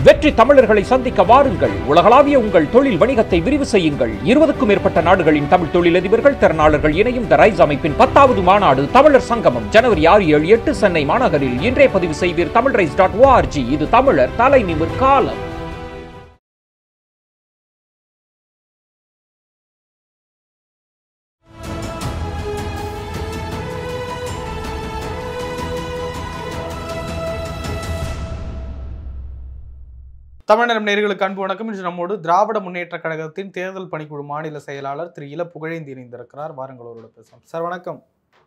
வெற்றி தமிழர்களை சந்திக்க வாருங்கள். உலகளாவிய உங்கள் தொழில் வணிகத்தை விரிவு செய்யுங்கள். 20க்கும் மேற்பட்ட நாடுகளின் தமிழ் தொழிலதிபர்கள் திறனாளர்கள் இணையும் த ரைஸ் அமைப்பின் 10வது மாநாடு தமிழர் சங்கமம் ஜனவரி 6, 7, 8 சென்னை மாநகரில். இன்றே பதிவு செய்வீர் tamilrais.org. இது தமிழர் தலை நிமிர் காலம். தமிழ்நேரம் நேயர்களுக்கு அன்பு வணக்கம். இன்று நம்மோடு திராவிட முன்னேற்ற கழகத்தின் தேர்தல் பணிக்குழு மாநில செயலாளர் திரு இல புகழேந்தி இணைந்திருக்கிறார். வாருங்கள் அவரோட பேசலாம். சார் வணக்கம்.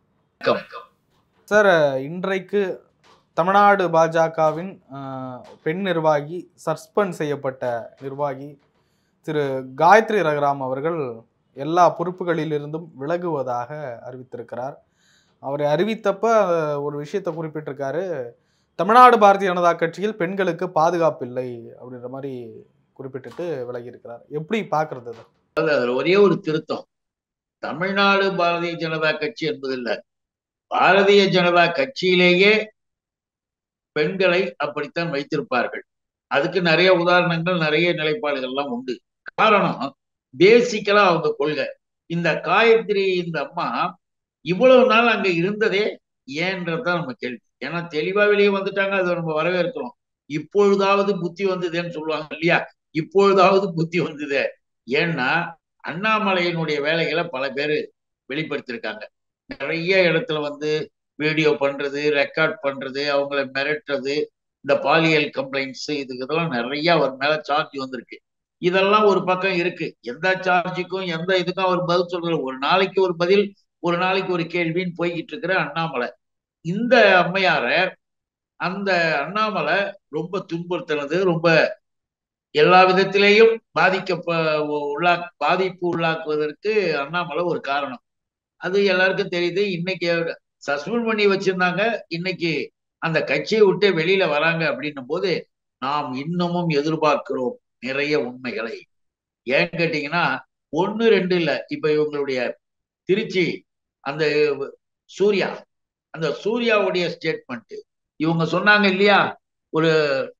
சார், இன்றைக்கு தமிழ்நாடு பாஜகவின் பெண் நிர்வாகி, சஸ்பெண்ட் செய்யப்பட்ட நிர்வாகி திரு காயத்ரி ரகுராம் அவர்கள் எல்லா பொறுப்புகளிலிருந்தும் விலகுவதாக அறிவித்திருக்கிறார். அவரை அறிவித்தப்ப ஒரு விஷயத்தை குறிப்பிட்டிருக்காரு. தமிழ்நாடு பாரதிய ஜனதா கட்சியில் பெண்களுக்கு பாதுகாப்பு இல்லை அப்படின்ற மாதிரி குறிப்பிட்டு விலகி இருக்கிறார். எப்படி பாக்குறது? அதுல ஒரே ஒரு திருத்தம், தமிழ்நாடு பாரதிய ஜனதா கட்சி என்பதில்லை, பாரதிய ஜனதா கட்சியிலேயே பெண்களை அப்படித்தான் வைத்திருப்பார்கள். அதுக்கு நிறைய உதாரணங்கள், நிறைய நிலைப்பாடுகள்லாம் உண்டு. காரணம், பேசிக்கலா அவங்க கொள்கை. இந்த காயத்ரி, இந்த அம்மா இவ்வளவு நாள் அங்க இருந்ததே ஏன்றதுதான் நம்ம கேள்வி. ஏன்னா தெளிவா வெளியே வந்துட்டாங்க, அதை நம்ம வரவேற்கிறோம். இப்பொழுதாவது புத்தி வந்ததுன்னு சொல்லுவாங்க இல்லையா, இப்பொழுதாவது புத்தி வந்தது. ஏன்னா அண்ணாமலையினுடைய வேலைகளை பல பேர் வெளிப்படுத்திருக்காங்க. நிறைய இடத்துல வீடியோ பண்றது, ரெக்கார்ட் பண்றது, அவங்கள மிரட்டுறது, இந்த பாலியல் கம்ப்ளைண்ட்ஸ், இதெல்லாம் நிறைய அவர் மேல சார்ஜ் வந்திருக்கு. இதெல்லாம் ஒரு பக்கம் இருக்கு. எந்த சார்ஜுக்கும் எந்த இதுக்கும் அவர் பதில் சொல்றது, ஒரு நாளைக்கு ஒரு பதில், ஒரு நாளைக்கு ஒரு கேள்வின்னு போய்கிட்டு இருக்கிற அண்ணாமலை. இந்த அம்மையார அந்த அண்ணாமலை ரொம்ப துன்புறுத்தினது, ரொம்ப எல்லா விதத்திலேயும் பாதிப்பு உள்ளாக்குவதற்கு அண்ணாமலை ஒரு காரணம். அது எல்லாருக்கும் தெரியுது. இன்னைக்கு சஸ்பெண்ட் பண்ணி வச்சிருந்தாங்க, இன்னைக்கு அந்த கட்சியை விட்டு வெளியில வராங்க. அப்படின்னும் போது நாம் இன்னமும் எதிர்பார்க்கிறோம் நிறைய உண்மைகளை. ஏன்னு கேட்டீங்கன்னா, 1, 2 இல்லை, இப்ப இவங்களுடைய திருச்சி அந்த சூர்யாவுடைய ஸ்டேட்மெண்ட் இவங்க சொன்னாங்க இல்லையா, ஒரு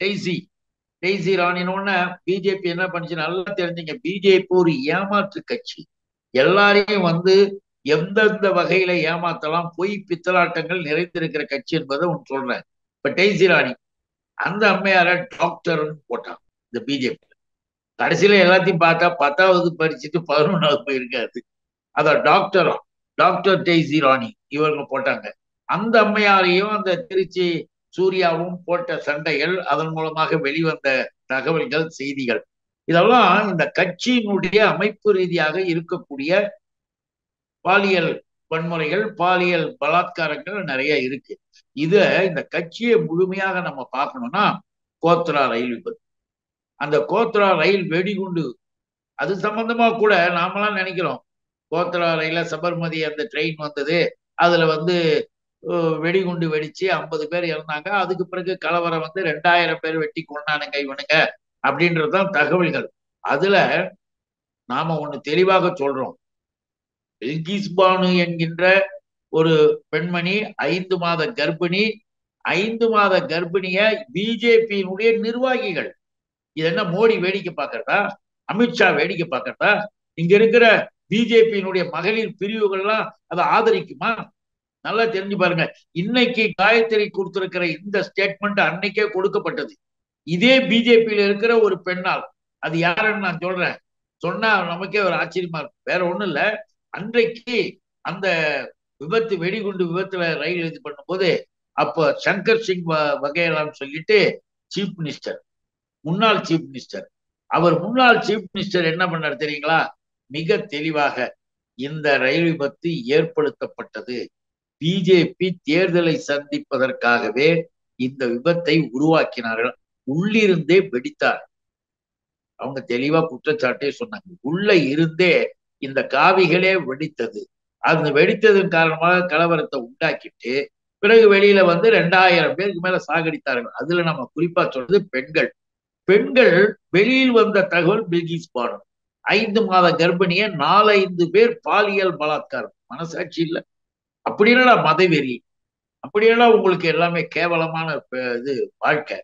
டெய்சி ராணின்னு. பிஜேபி என்ன பண்ணுச்சு நல்லா தெரிஞ்சுங்க. பிஜேபி ஒரு ஏமாற்று கட்சி. எல்லாரையும் எந்தெந்த வகையில ஏமாத்தலாம், பொய் பித்தலாட்டங்கள் நிறைந்திருக்கிற கட்சி என்பதை ஒன்று சொல்றேன். இப்ப டெய்சி ராணி அந்த அம்மையார டாக்டர்னு போட்டான் இந்த பிஜேபி. கடைசியில எல்லாத்தையும் பார்த்தா 10வது படிச்சுட்டு 11வது போயிருக்காது. அதான் டாக்டர் டெய்சி ராணி இவங்க போட்டாங்க. அந்த அம்மையாரையும் அந்த திருச்சி சூர்யாவும் போட்ட சண்டைகள், அதன் மூலமாக வெளிவந்த தகவல்கள், செய்திகள், இதெல்லாம் இந்த கட்சியினுடைய அமைப்பு ரீதியாக இருக்கக்கூடிய பாலியல் வன்முறைகள், பாலியல் பலாத்காரங்கள் நிறைய இருக்கு. இந்த கட்சியை முழுமையாக நம்ம பார்க்கணும்னா, கோத்ரா ரயில் விபத்து, அந்த கோத்ரா ரயில் வெடிகுண்டு, அது சம்பந்தமா கூட நாமெல்லாம் நினைக்கிறோம், கோத்ரா ரயில சபர்மதி அந்த ட்ரெயின் வந்தது, அதுல வெடிகுண்டு வெடிச்சு 50 பேர் இறந்தாங்க. அதுக்கு பிறகு கலவரம் 2000 பேர் வெட்டி கொண்டானுங்க இவனுங்க அப்படின்றதுதான் தகவல்கள். அதுல நாம ஒண்ணு தெளிவாக சொல்றோம். பில்கிஸ் பானு என்கின்ற ஒரு பெண்மணி 5 மாத கர்ப்பிணி. 5 மாத கர்ப்பிணிய பிஜேபியினுடைய நிர்வாகிகள், இது என்ன மோடி வேடிக்கை பார்க்கறதா, அமித்ஷா வேடிக்கை பார்க்கறதா? இங்க இருக்கிற பிஜேபியினுடைய மகளிர் பிரிவுகள்லாம் அதை ஆதரிக்குமா? நல்லா தெரிஞ்சு பாருங்க. இன்னைக்கு காயத்ரி கொடுத்திருக்கிற இந்த ஸ்டேட்மெண்ட் அன்னைக்கே கொடுக்கப்பட்டது இதே பிஜேபியில இருக்கிற ஒரு பெண்ணால். அது யாருன்னு நான் சொல்றேன், சொன்னா நமக்கே ஒரு ஆச்சரியமா இருக்கும். வேற ஒண்ணும் இல்ல, அன்றைக்கு அந்த வெடிகுண்டு விபத்துல ரயில் இது பண்ணும்போது, அப்ப சங்கர் சிங் வகேலான்னு சொல்லிட்டு சீஃப் மினிஸ்டர், முன்னாள் சீஃப் மினிஸ்டர், முன்னாள் சீஃப் மினிஸ்டர் என்ன பண்ணார் தெரியுங்களா? மிக தெளிவாக இந்த ரயில் விபத்து ஏற்படுத்தப்பட்டது பிஜேபி தேர்தலை சந்திப்பதற்காகவே இந்த விபத்தை உருவாக்கினார்கள், உள்ளிருந்தே வெடித்தார். அவங்க தெளிவா குற்றச்சாட்டே சொன்னாங்க. உள்ள இருந்தே இந்த காவிகளே வெடித்தது. அந்த வெடித்ததன் காரணமாக கலவரத்தை உண்டாக்கிட்டு பிறகு வெளியில 2000 பேருக்கு மேல சாகடித்தார்கள். அதுல நம்ம குறிப்பா சொல்றது பெண்கள் வெளியில் வந்த தகவல், பில்கிஸ் பானு 5 மாத கர்ப்பிணிய 4-5 பேர் பாலியல் பலாத்காரம். மனசாட்சி இல்லை அப்படின்னா மதவெறி, அப்படியெல்லாம் உங்களுக்கு எல்லாமே கேவலமான இது வாழ்க்கை.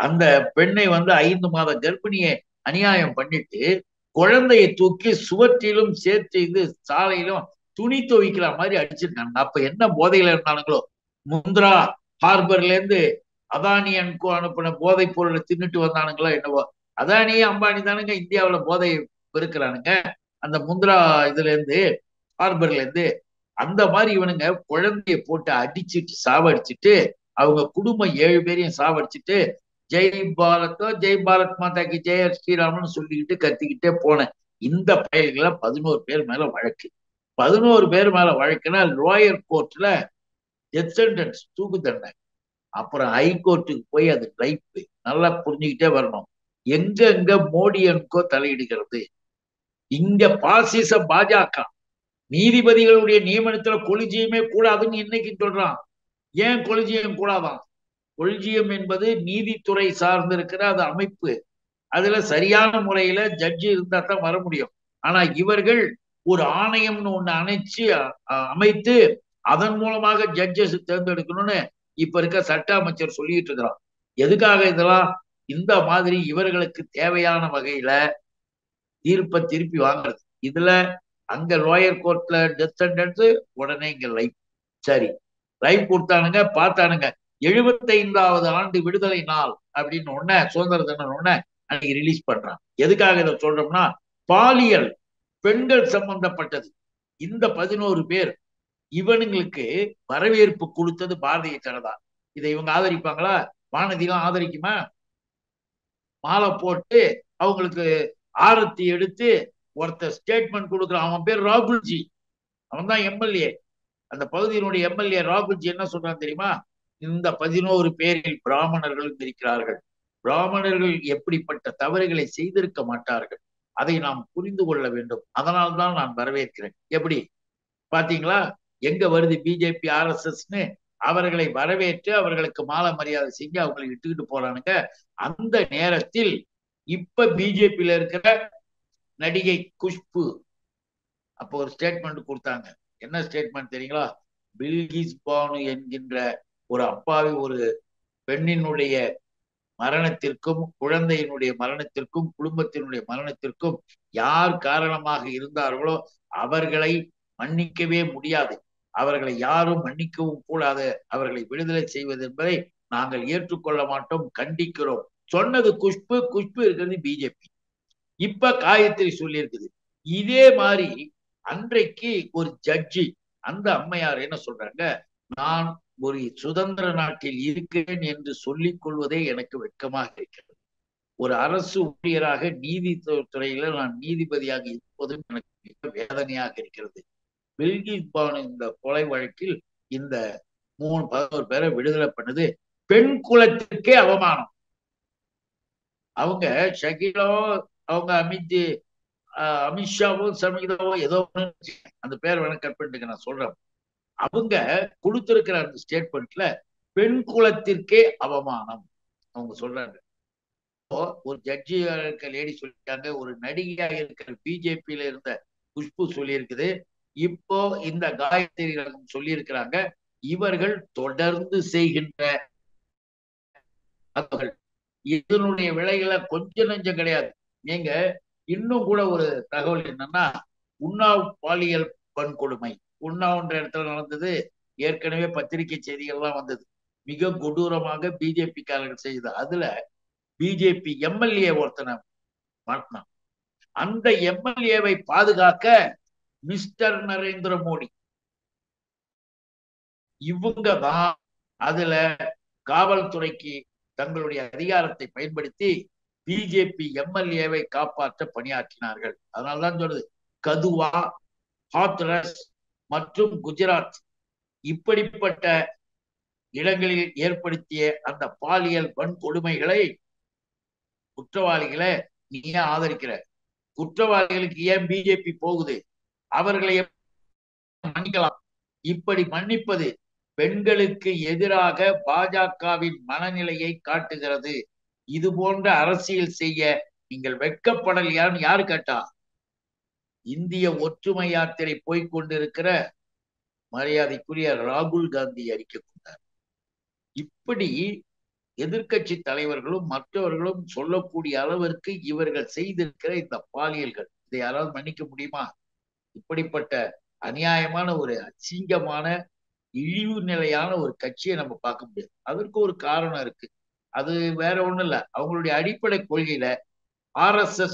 அந்த பெண்ணை வந்து 5 மாத கர்ப்பிணியை அநியாயம் பண்ணிட்டு குழந்தையை தூக்கி சுவற்றிலும் சேர்த்து இது சாலையிலும் துணி துவைக்கிற மாதிரி அடிச்சிருக்காங்க. அப்ப என்ன போதையில இருந்தானுங்களோ, முந்திரா ஹார்பர்ல இருந்து அதானி அன்கோ அனுப்பின போதைப் பொருளை தின்னுட்டு வந்தானுங்களோ என்னவோ. அதானி அம்பானி தானுங்க இந்தியாவுல போதை பெருக்கிறானுங்க அந்த முந்திரா இதுல இருந்து, ஹார்பர்ல இருந்து. அந்த மாதிரி இவனுங்க குழந்தைய போட்டு அடிச்சுட்டு சாவடிச்சுட்டு அவங்க குடும்பம் 7 பேரையும் சாவடிச்சுட்டு ஜெய் பாரத்தோ ஜெய் பாரத் மாதா கி ஜெய ஸ்ரீராமன் சொல்லிக்கிட்டு கத்திக்கிட்டே போனேன். இந்த பயல்களை 11 பேர் மேல வழக்கு. 11 பேர் மேல வழக்குன்னா லோயர் கோர்ட்ல டெத் சென்டென்ஸ், தூக்கு தண்டனை. அப்புறம் ஹைகோர்ட்டுக்கு போய் அது லைஃப். நல்லா புரிஞ்சுக்கிட்டே வரணும். எங்க மோடி அன்கோ தலையிடுகிறது. இங்க பாசிச பாஜக நீதிபதிகளுடைய நியமனத்துல கொலிஜியமே கூடாதுன்னு இன்னைக்கு சொல்றான். ஏன் கொலிஜியம் கூடாதான்? கொலிஜியம் என்பது நீதித்துறை சார்ந்து இருக்கிற அது அமைப்பு. அதுல சரியான முறையில ஜட்ஜி இருந்தா தான் வர முடியும். ஆனா இவர்கள் ஒரு ஆணையம்னு ஒண்ணு அமைத்து அதன் மூலமாக ஜட்ஜஸ் தேர்ந்தெடுக்கணும்னு இப்ப இருக்க சட்ட அமைச்சர் சொல்லிட்டு இருக்கிறான். எதுக்காக இதெல்லாம்? இந்த மாதிரி இவர்களுக்கு தேவையான வகையில தீர்ப்பை திருப்பி வாங்குறது. இதுல அங்க லோயர் கோர்ட்ல டெத் சென்டென்ஸ், உடனே இங்க லைஃப். சரி, லைஃப் கொடுத்தானுங்க, பார்த்தானுங்க. 75வது ஆண்டு விடுதலை நாள் அப்படின்னு ஒண்ணு, சுதந்திர தினம் ஒண்ணு அன்னைக்கு ரிலீஸ் பண்றான். எதுக்காக இதை சொல்றோம்னா, பாலியல் பெண்கள் சம்பந்தப்பட்டது. இந்த 11 பேர் இவனுங்களுக்கு வரவேற்பு கொடுத்தது பாரதிய ஜனதா. இதை இவங்க ஆதரிப்பாங்களா? வானதிலாம் ஆதரிக்குமா? மாலை போட்டு அவங்களுக்கு ஆரத்தி எடுத்து ஒருத்தர் ஸ்டேட்மெண்ட் கொடுக்குறான். அவன் பேர் ராகுல்ஜி, அவன் தான் எம்எல்ஏ. அந்த பகுதியினுடைய எம்எல்ஏ ராகுல்ஜி என்ன சொல்றான் தெரியுமா? இந்த 11 பேரில் பிராமணர்களும் இருக்கிறார்கள். பிராமணர்கள் எப்படிப்பட்ட தவறுகளை செய்திருக்க மாட்டார்கள். அதை நாம் புரிந்து கொள்ள வேண்டும். அதனால்தான் நான் வரவேற்கிறேன். எப்படி பாத்தீங்களா? எங்க வருது பிஜேபி ஆர்எஸ்எஸ்ன்னு அவர்களை வரவேற்று அவர்களுக்கு மாலை மரியாதை செஞ்சு அவங்களை இட்டுக்கிட்டு போறானுங்க. அந்த நேரத்தில் இப்ப பிஜேபியில இருக்கிற நடிகை குஷ்பு அப்போ ஒரு ஸ்டேட்மெண்ட் கொடுத்தாங்க. என்ன ஸ்டேட்மெண்ட் தெரியுங்களா? பில்கிஸ் பானு என்கின்ற ஒரு அப்பாவி ஒரு பெண்ணினுடைய மரணத்திற்கும் குழந்தையினுடைய மரணத்திற்கும் குடும்பத்தினுடைய மரணத்திற்கும் யார் காரணமாக இருந்தார்களோ அவர்களை மன்னிக்கவே முடியாது. அவர்களை யாரும் மன்னிக்கவும் கூடாது. அவர்களை விடுதலை செய்வது என்பதை நாங்கள் ஏற்றுக்கொள்ள மாட்டோம், கண்டிக்கிறோம். சொன்னது குஷ்பு. குஷ்பு இருக்கிறது பிஜேபி. இப்ப காயத்ரி சொல்லி இருக்குது. இதே மாதிரி அன்றைக்கு ஒரு ஜட்ஜி, அந்த அம்மையார் என்ன சொல்றாங்க? நான் ஒரு சுதந்திர நாட்டில் இருக்கிறேன் என்று சொல்லிக் கொள்வதே எனக்கு வெட்கமாக இருக்கிறது. ஒரு அரசு ஊழியராக நீதித்துறையில நான் நீதிபதியாக இருப்பதும் எனக்கு மிக வேதனையாக இருக்கிறது. பில்கிஸ் பானு இந்த கொலை வழக்கில் இந்த 11 பேரை விடுதலை பண்ணது பெண் குலத்திற்கே அவமானம். அவங்க ஷகிலோ, அவங்க அமித்ஷாவோ சமிதாவோ ஏதோ அந்த பேர் வேணா கட் பண்ணிட்டு நான் சொல்றேன். அவங்க கொடுத்திருக்கிற அந்த ஸ்டேட்மெண்ட்ல பெண் குலத்திற்கே அவமானம் அவங்க சொல்றாங்க. ஒரு ஜட்ஜி லேடி சொல்லிட்டாங்க, ஒரு நடிகையாக இருக்கிற பிஜேபியில இருந்த குஷ்பு சொல்லி இருக்குது. இப்போ இந்த காயத்ரி சொல்லி இருக்கிறாங்க. இவர்கள் தொடர்ந்து செய்கின்ற இதனுடைய விலைகளை கொஞ்சம் நெஞ்சம் கிடையாது. நீங்க இன்னும் கூட ஒரு தகவல் என்னன்னா, உன்னாவ் பாலியல் வன்கொடுமை உண்ணாவுன்ற இடத்துல நடந்தது. ஏற்கனவே பத்திரிகை செய்திகள்லாம் வந்தது. மிக கொடூரமாக பிஜேபி காரர்கள் செய்தது. அதுல பிஜேபி எம்எல்ஏ ஒருத்தனை மாட்டினான். அந்த எம்எல்ஏவை பாதுகாக்க மிஸ்டர் நரேந்திர மோடி இவங்க தான் அதுல காவல்துறைக்கு தங்களுடைய அதிகாரத்தை பயன்படுத்தி பிஜேபி எம்எல்ஏவை காப்பாற்ற பணியாற்றினார்கள். அதனால்தான் சொல்றது, கதுவா, ஹாத்ரஸ் மற்றும் குஜராத் இப்படிப்பட்ட இடங்களில் ஏற்படுத்திய அந்த பாலியல் வன்கொடுமைகளை குற்றவாளிகளை நீ ஏன் ஆதரிக்கிற? குற்றவாளிகளுக்கு ஏன் பிஜேபி போகுது? அவர்களை மன்னிக்கலாம். இப்படி மன்னிப்பது பெண்களுக்கு எதிராக பாஜகவின் மனநிலையை காட்டுகிறது. இது போன்ற அரசியல் செய்ய நீங்கள் வெட்கப்படலையான்னு யாரு கேட்டா? இந்திய ஒற்றுமை யாத்திரை போய்கொண்டிருக்கிற மரியாதைக்குரிய ராகுல் காந்தி அறிக்கை கொண்டார். இப்படி எதிர்க்கட்சி தலைவர்களும் மற்றவர்களும் சொல்லக்கூடிய அளவிற்கு இவர்கள் செய்திருக்கிற இந்த பாலியல்கள், இதை யாராவது மன்னிக்க முடியுமா? இப்படிப்பட்ட அநியாயமான ஒரு அசிங்கமான இழிவு நிலையான ஒரு கட்சியை நம்ம பார்க்க முடியாது. அதற்கு ஒரு காரணம் இருக்கு. அது வேற ஒண்ணும் இல்ல. அவங்களுடைய அடிப்படை கொள்கையில RSS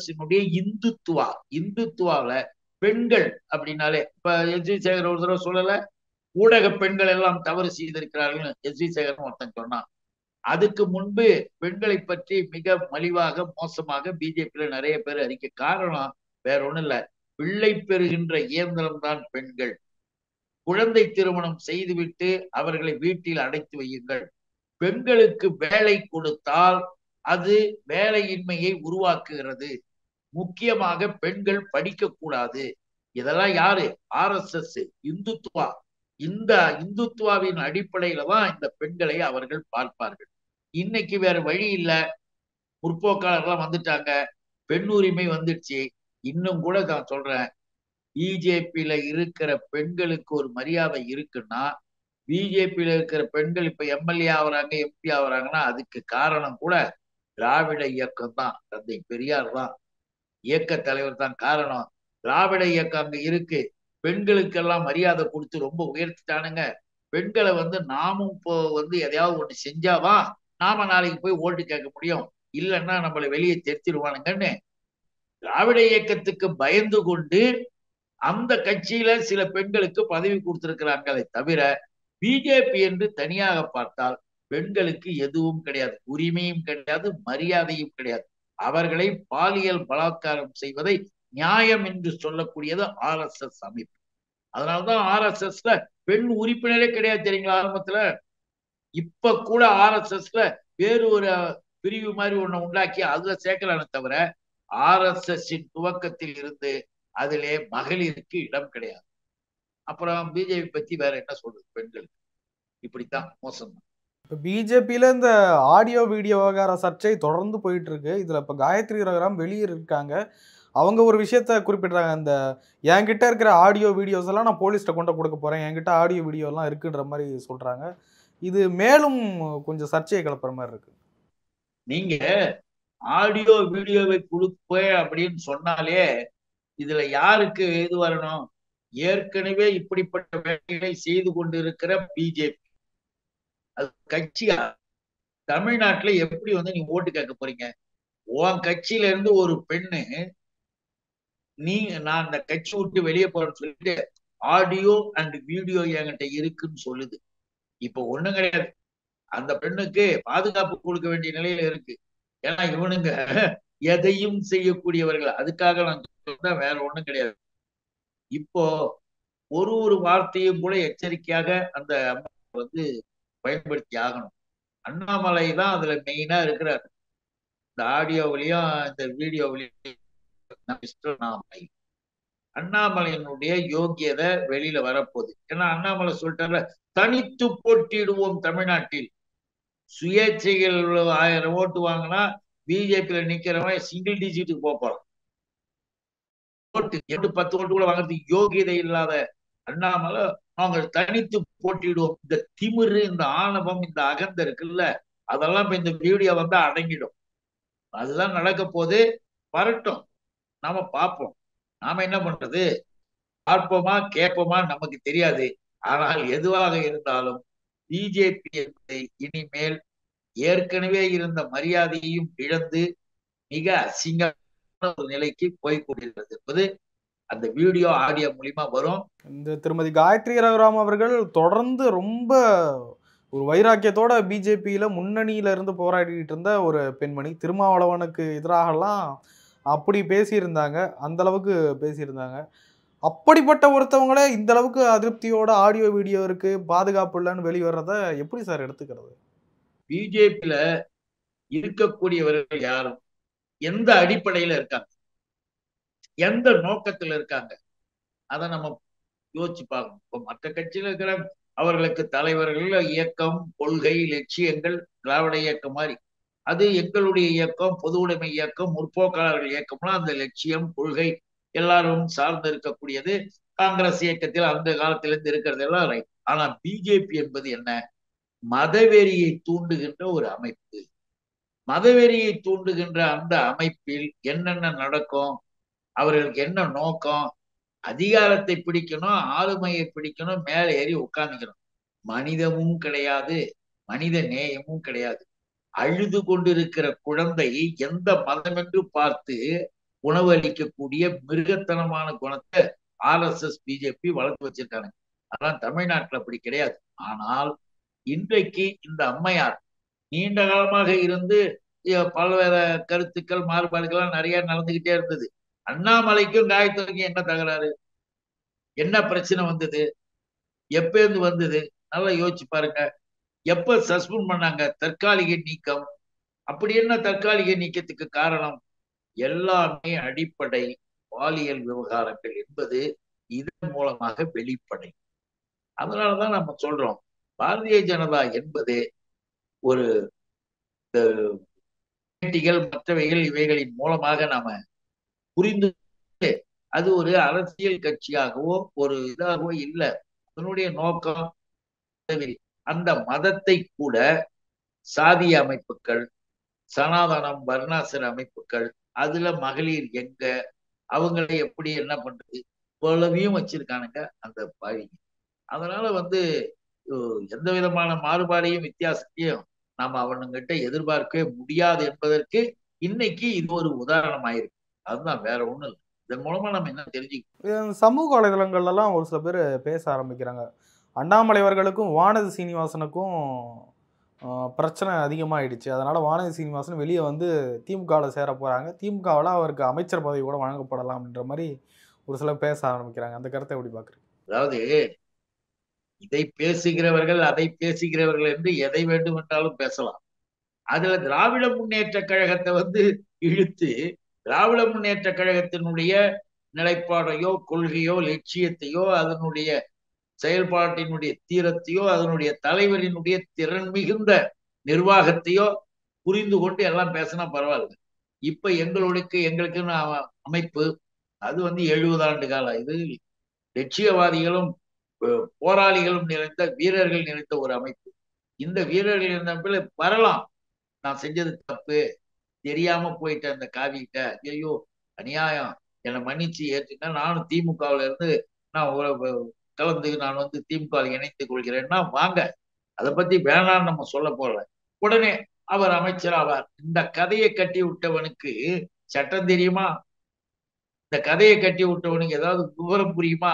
இந்துத்துவால பெண்கள் அப்படின்னாலே, இப்ப எஸ் வி சேகர் ஒரு தடவை சொல்லல, ஊடக பெண்கள் எல்லாம் தவறு செய்திருக்கிறார்கள் எஸ் வி சேகர் ஒருத்தன் சொன்னான். அதுக்கு முன்பு பெண்களை பற்றி மிக மலிவாக மோசமாக பிஜேபியில நிறைய பேர் அறிக்கை. காரணம் வேற ஒண்ணும் இல்ல, பிள்ளை பெறுகின்ற இயந்திரம் தான் பெண்கள். குழந்தை திருமணம் செய்துவிட்டு அவர்களை வீட்டில் அடைத்து வையுங்கள். பெண்களுக்கு வேலை கொடுத்தால் அது வேலையின்மையை உருவாக்குகிறது. முக்கியமாக பெண்கள் படிக்க கூடாது. இதெல்லாம் யாரு? RSS, இந்துத்துவா. இந்த இந்துத்துவாவின் அடிப்படையில தான் இந்த பெண்களை அவர்கள் பார்ப்பார்கள். இன்னைக்கு வேற வழி இல்ல, முற்போக்காளர்லாம் வந்துட்டாங்க, பெண் உரிமை வந்துடுச்சு. இன்னும் கூட நான் சொல்றேன், பிஜேபியில இருக்கிற பெண்களுக்கு ஒரு மரியாதை இருக்குன்னா, பிஜேபியில இருக்கிற பெண்கள் இப்ப எம்எல்ஏ ஆகுறாங்க, MP ஆகுறாங்கன்னா அதுக்கு காரணம் கூட திராவிட இயக்கம் தான், தந்தை பெரியார் தான், இயக்க தலைவர் தான் காரணம். திராவிட இயக்கம் அங்க இருக்கு. பெண்களுக்கெல்லாம் மரியாதை கொடுத்து ரொம்ப உயர்த்திட்டானுங்க. பெண்களை நாமும் இப்போ எதையாவது ஒண்ணு செஞ்சாவா நாம நாளைக்கு போய் ஓட்டு கேட்க முடியும், இல்லைன்னா நம்மளை வெளியே தெரிச்சிருவானுங்கன்னு திராவிட இயக்கத்துக்கு பயந்து கொண்டு அந்த கட்சியில சில பெண்களுக்கு பதவி கொடுத்திருக்கிறாங்களே தவிர, பிஜேபி என்று தனியாக பார்த்தால் பெண்களுக்கு எதுவும் கிடையாது, உரிமையும் கிடையாது, மரியாதையும் கிடையாது. அவர்களை பாலியல் பலாத்காரம் செய்வதை நியாயம் என்று சொல்லக்கூடியது RSS அமைப்பு. அதனாலதான் RSSல பெண் உறுப்பினரே கிடையாது தெரியுங்களா ஆரம்பத்துல. இப்ப கூட RSSல வேறு ஒரு பிரிவு மாதிரி ஒண்ணு உண்டாக்கி அதுல சேர்க்கலான்னு தவிர, RSSின் துவக்கத்தில் இருந்து அதிலே மகளிருக்கு இடம் கிடையாது. அப்புறம் பிஜேபி பத்தி வேற என்ன சொல்றது? பெண்களுக்கு இப்படித்தான் மோசம். இப்போ பிஜேபியில இந்த ஆடியோ வீடியோ விவகார சர்ச்சை தொடர்ந்து போயிட்டு இருக்கு. இதுல இப்ப காயத்ரி ரகுராம் வெளியே இருக்காங்க. அவங்க ஒரு விஷயத்த குறிப்பிடுறாங்க, இந்த என்கிட்ட இருக்கிற ஆடியோ வீடியோஸ் எல்லாம் நான் போலீஸ்ட கொண்டு கொடுக்க போறேன், என்கிட்ட ஆடியோ வீடியோ எல்லாம் இருக்குன்ற மாதிரி சொல்றாங்க. இது மேலும் கொஞ்சம் சர்ச்சையை கிளப்புற மாதிரி இருக்கு. நீங்க ஆடியோ வீடியோவை கொடுப்பேன் அப்படின்னு சொன்னாலே இதுல யாருக்கு இது வரணும்? ஏற்கனவே இப்படிப்பட்ட வேலைகளை செய்து கொண்டிருக்கிற பிஜேபி. அது கட்சியா? தமிழ்நாட்டுல எப்படி நீ ஓட்டு கேட்க போறீங்க? உன் கட்சியில இருந்து ஒரு பெண்ணு நான் அந்த கட்சி விட்டு வெளியே போறேன்னு சொல்லிட்டு ஆடியோ அண்ட் வீடியோ என்கிட்ட இருக்குன்னு சொல்லுது. இப்ப ஒண்ணும் கிடையாது, அந்த பெண்ணுக்கு பாதுகாப்பு கொடுக்க வேண்டிய நிலையில இருக்கு. ஏன்னா இவனுங்க எதையும் செய்யக்கூடியவர்கள். அதுக்காக நான் சொல்றேன், வேற ஒண்ணும் கிடையாது. இப்போ ஒரு வார்த்தையும் கூட எச்சரிக்கையாக அந்த அம்மா பயன்படுத்தி ஆகணும். அண்ணாமலை தான் அதுல மெயினா இருக்கிறார். இந்த ஆடியோவிலையும் இந்த வீடியோவிலையும் அண்ணாமலை, அண்ணாமலையினுடைய யோகியதை வெளியில வரப்போகுது. ஏன்னா அண்ணாமலை சொல்லிட்டாரு, தனித்து போட்டியிடுவோம் தமிழ்நாட்டில். சுயேட்சைகள் 1000 ஓட்டு வாங்கினா பிஜேபியில நிக்கிறவன் சிங்கிள் டிஜிட்டுக்கு போறான். ஓட்டு 8-10 ஓட்டு கூட வாங்குறதுக்கு யோகியதை இல்லாத அண்ணாமலை அவங்க தனித்து போட்டிடுவோம். இந்த திமிரு, இந்த ஆணவம், இந்த அகந்த இருக்குல்ல, அதெல்லாம் இப்ப இந்த வீடியோ அடங்கிடும். அதுதான் நடக்க போது. வரட்டும், நாம பார்ப்போம். நாம என்ன பண்றது? பார்ப்போமா கேட்போமா நமக்கு தெரியாது. ஆனால் எதுவாக இருந்தாலும் பிஜேபி என்பதை இனிமேல் ஏற்கனவே இருந்த மரியாதையும் இழந்து மிக அசிங்கமான ஒரு நிலைக்கு போய்கொண்டிருக்கிறது என்பது அந்த வீடியோ ஆடியோ மூலியமா வரும். இந்த திருமதி காயத்ரி ரகுராம் அவர்கள் தொடர்ந்து ரொம்ப ஒரு வைராக்கியத்தோட பிஜேபியில முன்னணியில இருந்து போராடிட்டு இருந்த ஒரு பெண்மணி. திருமாவளவனுக்கு எதிராகலாம் அப்படி பேசியிருந்தாங்க, அந்த அளவுக்கு பேசியிருந்தாங்க. அப்படிப்பட்ட ஒருத்தவங்களே இந்த அளவுக்கு அதிருப்தியோட ஆடியோ வீடியோ இருக்கு, பாதுகாப்பு இல்லைன்னு வெளிவரத எப்படி சார் எடுத்துக்கிறது? பிஜேபியில இருக்கக்கூடியவர்கள் யாரும் எந்த அடிப்படையில இருக்காங்க, எந்த நோக்கத்துல இருக்காங்க, அதை நம்ம யோசிச்சு பார்க்கணும். இப்போ மற்ற கட்சியில இருக்கிற அவர்களுக்கு தலைவர்கள், இயக்கம், கொள்கை, லட்சியங்கள் திராவிட இயக்கம் மாதிரி. அது எங்களுடைய இயக்கம், பொது உடைமை இயக்கம், முற்போக்காளர்கள் இயக்கம்லாம் அந்த லட்சியம், கொள்கை எல்லாரும் சார்ந்து இருக்கக்கூடியது. காங்கிரஸ் இயக்கத்தில் அந்த காலத்திலிருந்து இருக்கிறது எல்லாம் ரைட். ஆனா பிஜேபி என்பது என்ன? மதவெறியை தூண்டுகின்ற ஒரு அமைப்பு. மதவெறியை தூண்டுகின்ற அந்த அமைப்பில் என்னென்ன நடக்கும், அவர்களுக்கு என்ன நோக்கம்? அதிகாரத்தை பிடிக்கணும், ஆளுமையை பிடிக்கணும், மேலே ஏறி உட்கார்ந்துக்கணும். மனிதமும் கிடையாது, மனித நேயமும் கிடையாது. அழுது கொண்டிருக்கிற குழந்தை எந்த மதம் என்று பார்த்து உணவு அளிக்கக்கூடிய மிருகத்தனமான குணத்தை RSS பிஜேபி வளர்த்து வச்சிருக்காங்க. அதான் தமிழ்நாட்டில் அப்படி கிடையாது. ஆனால் இன்றைக்கு இந்த அம்மையார் நீண்ட காலமாக இருந்து பல்வேறு கருத்துக்கள் மாறுபாடுகள்லாம் நிறைய நடந்துகிட்டே இருந்தது. அண்ணாமலைக்கும் காயத்ரிக்கும் என்ன தகராறு, என்ன பிரச்சனை வந்தது, எப்ப இருந்து வந்தது? நல்லா யோசிச்சு பாருங்க. எப்ப சஸ்பெண்ட் பண்ணாங்க? தற்காலிக நீக்கம். அப்படி என்ன தற்காலிக நீக்கத்துக்கு காரணம்? எல்லாமே அடிப்படை பாலியல் விவகாரங்கள் என்பது இதன் மூலமாக வெளிப்படை. அதனாலதான் நம்ம சொல்றோம், பாரதிய ஜனதா என்பது ஒரு மற்றவைகள் இவைகளின் மூலமாக நாம புரிந்து அது ஒரு அரசியல் கட்சியாகவோ ஒரு இதாகவோ இல்லை. அதனுடைய நோக்கம் அந்த மதத்தை கூட சாதிய அமைப்புகள், சனாதனம், வர்ணாசிர அமைப்புகள், அதுல மகளிர் எங்க, அவங்களை எப்படி என்ன பண்றது போலவையும் வச்சிருக்கானுங்க அந்த பாவிங்க. அதனால எந்த விதமான மாறுபாடையும் வித்தியாசத்தையும் நாம அவனுங்கிட்ட எதிர்பார்க்கவே முடியாது என்பதற்கு இன்னைக்கு இது ஒரு உதாரணம் ஆயிருக்கு. அதுதான், வேற ஒண்ணும் இல்லை. இதன் மூலமா நம்ம என்ன தெரிஞ்சுக்கணும்? சமூக வலைதளங்கள்லாம் ஒரு சில பேர் பேச ஆரம்பிக்கிறாங்க, அண்ணாமலை அவர்களுக்கும் வானதி சீனிவாசனுக்கும் பிரச்சனை அதிகமாகிடுச்சு, அதனால வானதி சீனிவாசன் வெளியே திமுகவில் சேர போறாங்க, திமுகவில் அவருக்கு அமைச்சர் பதவி கூட வழங்கப்படலாம் அப்படின்ற மாதிரி ஒரு சிலர் பேச ஆரம்பிக்கிறாங்க. அந்த கருத்தை எப்படி பாக்குறீங்க? அதாவது இதை பேசுகிறவர்கள் அதை பேசுகிறவர்கள் என்று எதை வேண்டும் என்றாலும் பேசலாம். அதுல திராவிட முன்னேற்ற கழகத்தை இழுத்து திராவிட முன்னேற்ற கழகத்தினுடைய நிலைப்பாடையோ கொள்கையோ லட்சியத்தையோ அதனுடைய செயல்பாட்டினுடைய தீரத்தையோ அதனுடைய தலைவரினுடைய திறன் மிகுந்த நிர்வாகத்தையோ புரிந்து கொண்டு எல்லாம் பேசினா பரவாயில்ல. இப்ப எங்களுக்குன்னு அமைப்பு அது 70 ஆண்டு காலம். இது லட்சியவாதிகளும் போராளிகளும் நிறைந்த வீரர்கள் நிறைந்த ஒரு அமைப்பு. இந்த வீரர்கள் இருந்த வரலாம், நான் செஞ்சது தப்பு, தெரியாம போயிட்ட அந்த காவிக்கிட்ட, ஐயோ அநியாயம், என்னை மன்னிச்சு ஏற்றுங்க, நானும் திமுகவுல இருந்து நான் கலந்து நான் திமுக இணைத்துக் கொள்கிறேன்னா வாங்க, அதை பத்தி வேணான்னு நம்ம சொல்ல போறல. உடனே அவர் அமைச்சர் ஆவார். இந்த கதையை கட்டி விட்டவனுக்கு சட்டம் தெரியுமா? இந்த கதையை கட்டி விட்டவனுக்கு ஏதாவது விவரம் புரியுமா?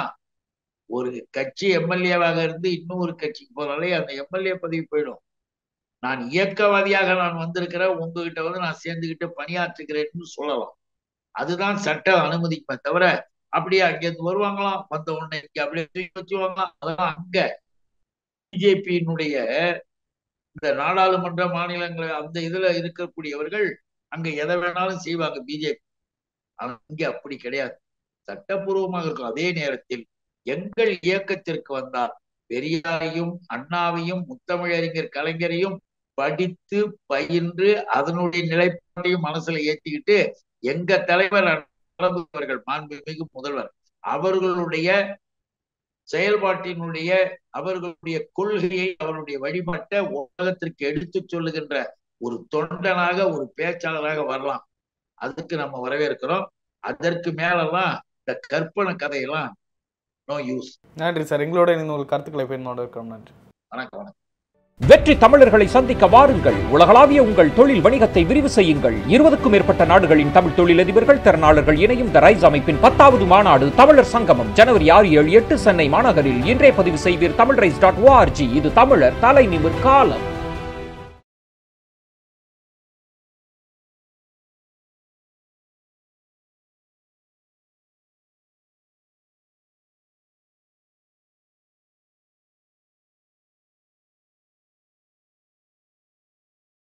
ஒரு கட்சி எம்எல்ஏவாக இருந்து இன்னொரு கட்சிக்கு போனாலே அந்த எம்எல்ஏ பதவி போயிடும். நான் இயக்கவாதியாக நான் வந்திருக்கிறேன், உங்ககிட்ட நான் சேர்ந்துகிட்டு பணியாற்றுகிறேன்னு சொல்லலாம். அதுதான் சட்டம் அனுமதிக்குமே தவிர அப்படியே அங்கேருந்து வருவாங்களாம், வந்த உடனே அப்படியே தூக்கி வச்சுவாங்களாம். அதெல்லாம் அங்க பிஜேபியினுடைய இந்த நாடாளுமன்ற மாநிலங்கள் அந்த இதுல இருக்கக்கூடியவர்கள் அங்க எதை வேணாலும் செய்வாங்க பிஜேபி. அங்க அப்படி கிடையாது, சட்டப்பூர்வமாக இருக்கும். அதே நேரத்தில் எங்கள் இயக்கத்திற்கு வந்தால் பெரியாரையும் அண்ணாவையும் முத்தமிழறிஞர் கலைஞரையும் படித்து பயின்று அதனுடைய நிலைப்பாட்டையும் மனசுல ஏற்றிக்கிட்டு எங்க தலைவர் அவர்கள் மாண்புமிகு முதல்வர் அவர்களுடைய செயல்பாட்டினுடைய அவர்களுடைய கொள்கையை அவருடைய வழிபாட்டை உலகத்திற்கு எடுத்து சொல்லுகின்ற ஒரு தொண்டனாக ஒரு பேச்சாளராக வரலாம். அதுக்கு நம்ம வரவேற்கிறோம். அதற்கு மேலெல்லாம் இந்த கற்பனை கதையெல்லாம் நோ யூஸ். நன்றி சார், எங்களோட இன்னொரு கருத்துக்களை பயனோட இருக்கிறோம். நன்றி, வணக்கம். வணக்கம். வெற்றி தமிழர்களை சந்திக்க வாருங்கள். உலகளாவிய உங்கள் தொழில் வணிகத்தை விரிவு செய்யுங்கள். 20க்கும் மேற்பட்ட நாடுகளின் தமிழ் தொழிலதிபர்கள், திறனாளர்கள் இணையும் த ரைஸ் அமைப்பின் 10வது மாநாடு தமிழர் சங்கமம் ஜனவரி 6, 7, 8 சென்னை மாநகரில். இன்றே பதிவு செய்வீர் தமிழ்ரைஸ்.org. இது தமிழர் தலை நிமிர் காலம்.